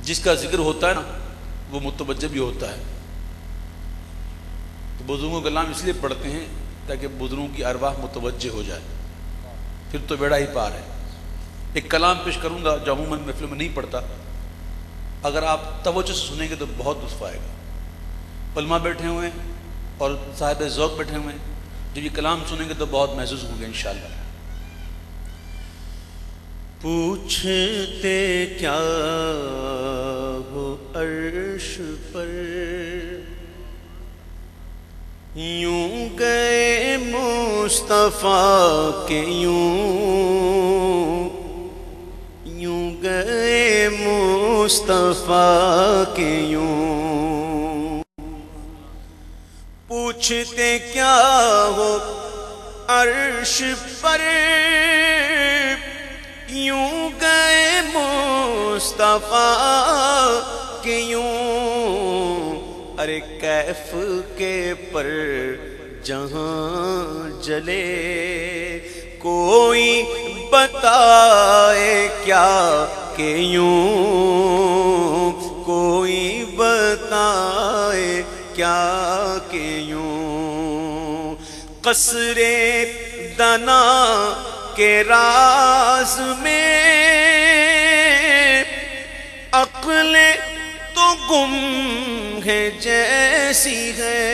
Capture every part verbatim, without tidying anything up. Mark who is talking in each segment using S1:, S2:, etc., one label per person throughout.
S1: جس کا ذکر ہوتا ہے نا وہ متوجہ بھی ہوتا ہے. تو بزرگوں کا کلام اس لیے پڑھتے ہیں تاکہ بزرگوں کی ارواح متوجہ ہو جائے، پھر تو بیڑا ہی پار ہے. ایک کلام پیش کروں گا جو عموماً محفلوں میں نہیں پڑھتا، اگر آپ توجہ سے سنیں گے تو بہت لطف آئے گا. علماء بیٹھے ہوئے ہیں اور صاحب ذوق بیٹھے ہوئے ہیں، جب یہ کلام سنیں گے تو بہت محسوس ہوں گے انشاءاللہ.
S2: پوچھتے کیا ہو عرش پر، یوں گئے مصطفیٰ کے یوں، یوں گئے مصطفیٰ کے یوں. پوچھتے کیا ہو عرش پر، یوں گئے مصطفیٰ کے یوں. ارے کیف کے پر جہاں جلے، کوئی بتائے کیا کہ یوں، کوئی بتائے کیا کہ یوں. قصر دنا کے راز میں عقل تو گم ہے جیسی ہے.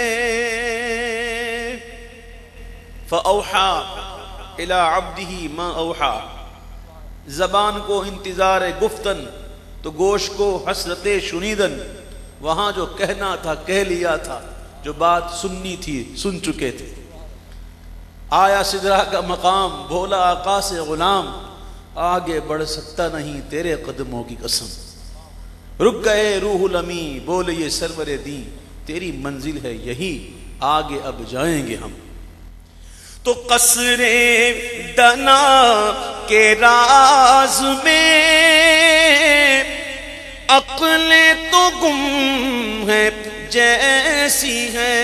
S2: فَأَوْحَى إِلَىٰ عَبْدِهِ مَا أَوْحَى. زبان کو انتظار گفتن تو گوش کو حسرت شنیدن. وہاں جو کہنا تھا کہہ لیا تھا، جو بات سننی تھی سن چکے تھے. آیا سدرا کا مقام بولا آقا سے غلام، آگے بڑھ سکتا نہیں تیرے قدموں کی قسم. رک گئے روح الامی بولے یہ سرور دین، تیری منزل ہے یہی آگے اب جائیں گے ہم. تو قصر دنا کے راز میں عقل تو گم ہے جیسی ہے.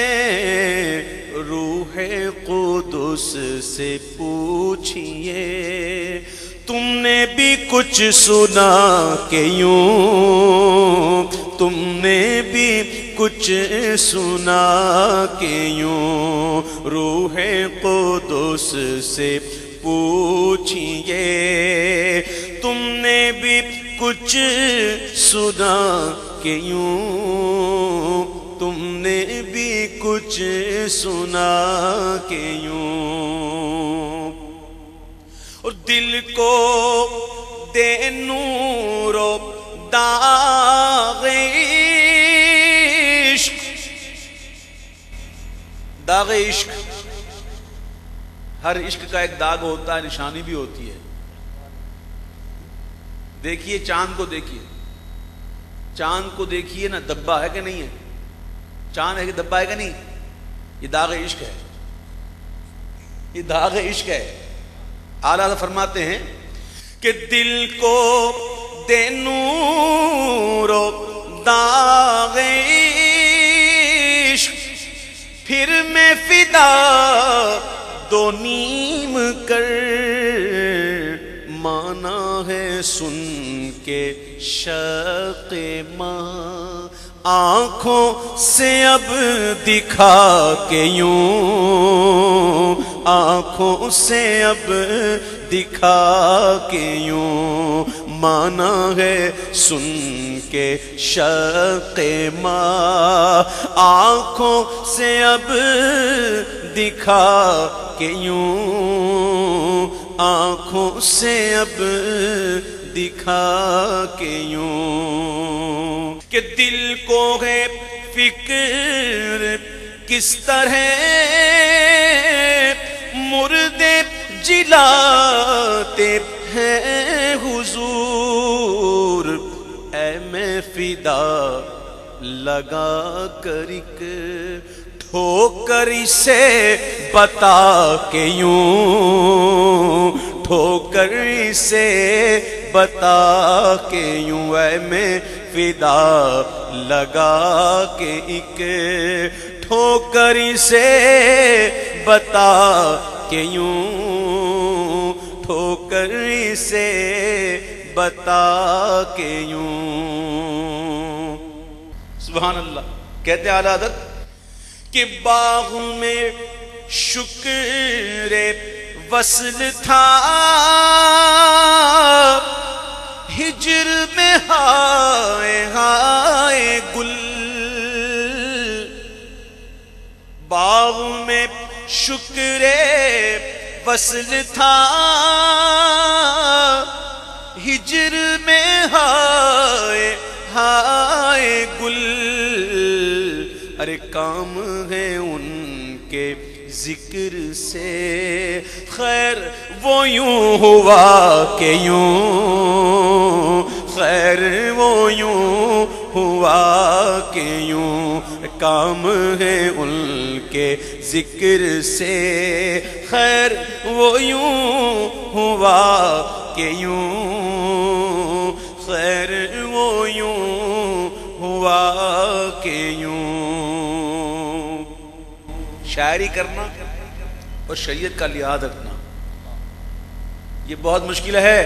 S2: روح قدس سے پوچھئے تم نے بھی کچھ سنا کہ یوں، تم نے بھی کچھ سنا کہ یوں. روح قدس سے پوچھئے تم نے بھی کچھ سنا کہ یوں، تم نے بھی کچھ سنا کہ یوں. اور دل کو دے نور و داغ عشق. داغ عشق، ہر عشق کا ایک داغ ہوتا ہے، نشانی بھی ہوتی ہے. دیکھیے چاند کو، دیکھیے چاند کو دیکھیے نا، دبا ہے کہ نہیں ہے؟ چاند ہے کہ دبا ہے کہ نہیں؟ یہ داغ عشق ہے، یہ داغ عشق ہے. اعلیٰ فرماتے ہیں کہ دل کو دے نور و داغ عشق، پھر میں فدا دو نیم کر. مانا ہے سن کے شوق ماں آنکھوں سے اب دکھا کے یوں، آنکھوں سے اب دکھا کے یوں. مانا ہے سن کے شوق ماں آنکھوں سے اب دکھا کے یوں، آنکھوں سے اب دکھا کے یوں. کہ دل کو ہے فکر کس طرح مردے جلاتے ہیں حضور. اے میں فدا لگا کر ایک ٹھوکر اسے بتا کے یوں، ٹھوکر اسے بتا کے یوں. اے میں فدا لگا کے ایک ٹھوکر اسے بتا کے یوں، ٹھوکر اسے بتا کے یوں. سبحان اللہ. کہتے اعلیٰ حضرت کہ باغ میں شکر وصل تھا، ہجر میں ہائے ہائے گل. باغ میں شکر وصل تھا، ہجر میں ہائے ہائے گل. ارے کام ہے ان کے ذکر سے خیر وہ یوں ہوا کہ یوں، خیر وہ یوں ہوا کہ یوں. کام ہے ان کے ذکر سے خیر وہ یوں ہوا کہ یوں، خیر وہ یوں ہوا کہ یوں. شاعری کرنا اور شریعت کا لحاظ رکھنا یہ بہت مشکل ہے.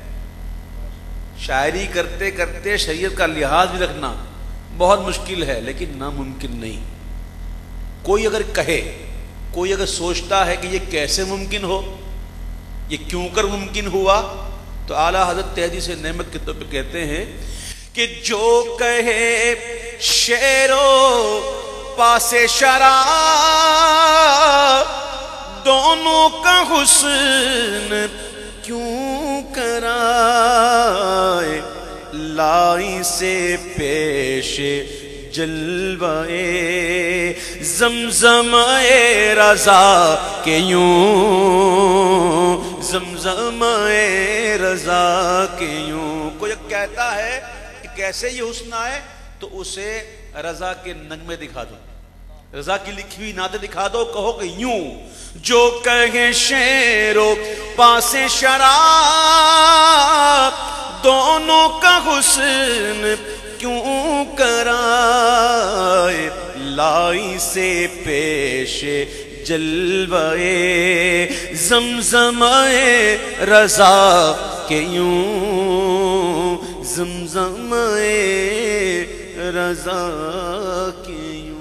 S2: شاعری کرتے کرتے شریعت کا لحاظ بھی رکھنا بہت مشکل ہے، لیکن ناممکن نہیں. کوئی اگر کہے، کوئی اگر سوچتا ہے کہ یہ کیسے ممکن ہو، یہ کیوں کر ممکن ہوا، تو اعلیٰ حضرت تحدیث نعمت کے طور پہ کہتے ہیں کہ جو کہے شیرو پاس شراب دونوں کا حسن کیوں کرائے، لائی سے پیش جلوے زمزمے رضا کے یوں، زمزمے رضا کے یوں. کوئی کہتا ہے کہ کیسے یہ حسن آئے، تو اسے رضا کے نغمے دکھا دو، رضا کی لکھی ہوئی نعتیں دکھا دو، کہو کہ یوں. جو کہے شیرو پاس شراب دونوں کا حسن کیوں کرائے، لائی سے پیش جلوے زمزمے رضا کے یوں، زمزمے رضا کے یوں.